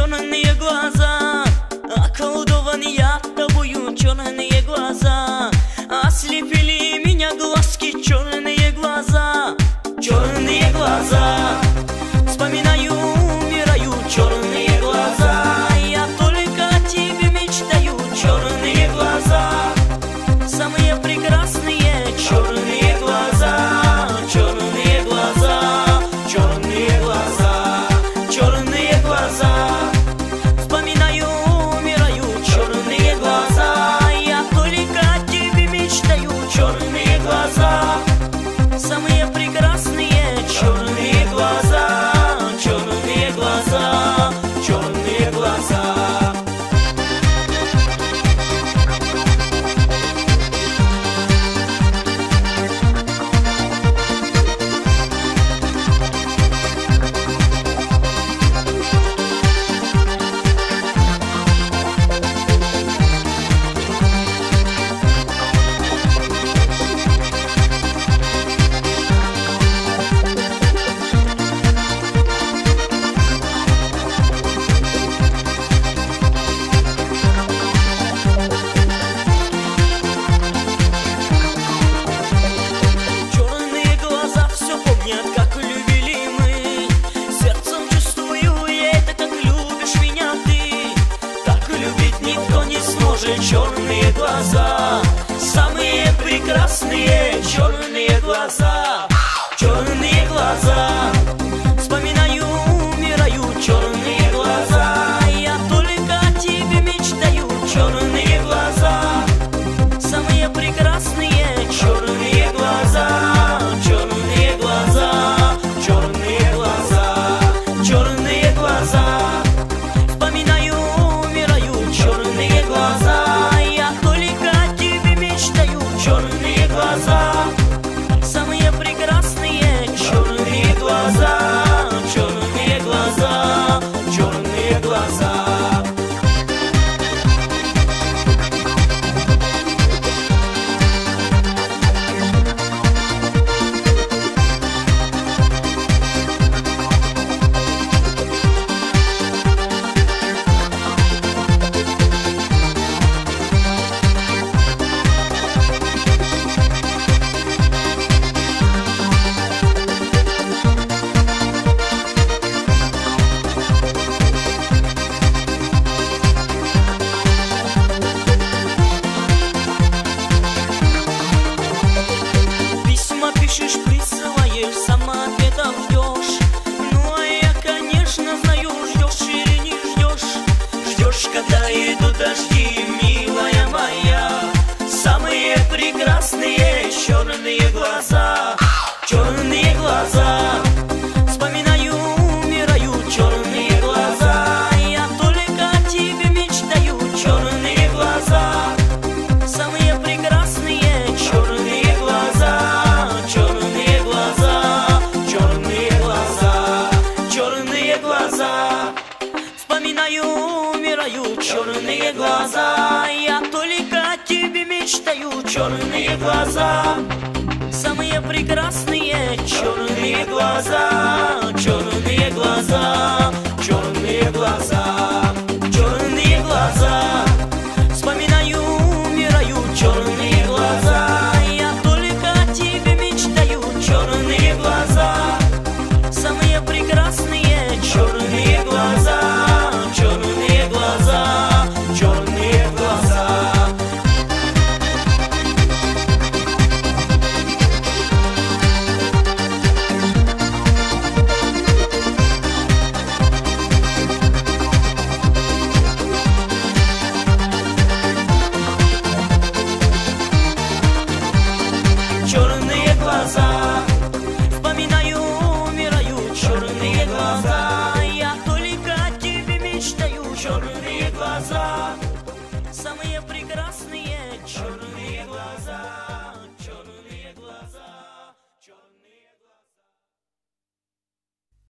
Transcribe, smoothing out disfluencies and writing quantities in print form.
черные глаза, околдован я тобою, черные глаза. Ослепили меня глазки, черные глаза, черные глаза. Вспоминаю, умираю, черные глаза. Я только о тебе мечтаю, черные глаза. Самые прекрасные черные глаза, черные глаза, черные глаза, черные глаза. Вспоминаю, умираю, черные глаза. Я только о тебе мечтаю, черные глаза. Самые прекрасные черные глаза, черные глаза, черные глаза. Черные глаза, самые прекрасные черные глаза, черные глаза. Вспоминаю, умираю, черные глаза. Я только о тебе мечтаю, черные глаза. Самые прекрасные черные глаза, черные глаза, черные глаза, черные глаза. Вспоминаю, умираю, черные глаза. Черные глаза, самые прекрасные черные глаза, черные глаза, черные глаза. Пишешь, присылаешь, сама ответов ждешь. Ну а я, конечно, знаю, ждешь или не ждешь. Ждешь, когда идут дожди, милая моя. Самые прекрасные черные глаза, черные глаза. Вспоминаю, умираю, черные глаза. Я только о тебе мечтаю, черные глаза. Самые прекрасные черные глаза, черные глаза, черные глаза, черные глаза. Вспоминаю, умираю, черные глаза. Я только о тебе мечтаю, черные глаза. Самые прекрасные черные глаза, черные глаза, черные глаза, черные глаза. Вспоминаю, умираю, черные глаза. Я только о тебе мечтаю, черные глаза. Самые прекрасные черные глаза, черные глаза, черные глаза. Черные глаза, вспоминаю, умираю, черные глаза. Я только о тебе мечтаю, черные глаза. Самые прекрасные черные